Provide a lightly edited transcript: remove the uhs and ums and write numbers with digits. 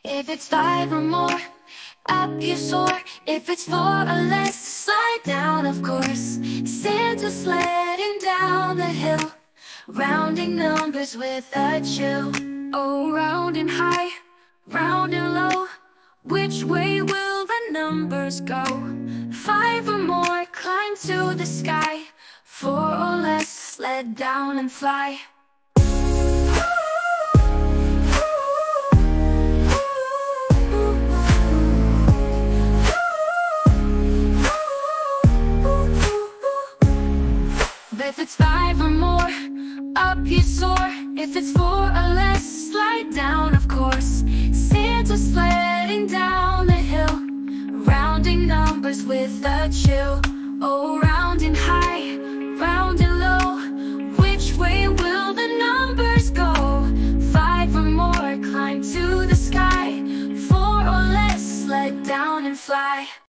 If it's 5 or more, up you soar. If it's 4 or less, slide down, of course. Santa sledding down the hill, rounding numbers with a chill. Oh, round and high, round and low, which way will the numbers go? 5 or more, climb to the sky. 4 or less, sled down and fly. If it's 5 or more, up you soar. If it's 4 or less, slide down, of course. Santa sledding down the hill, rounding numbers with a chill. Oh, round and high, round and low, which way will the numbers go? 5 or more, climb to the sky. 4 or less, sled down and fly.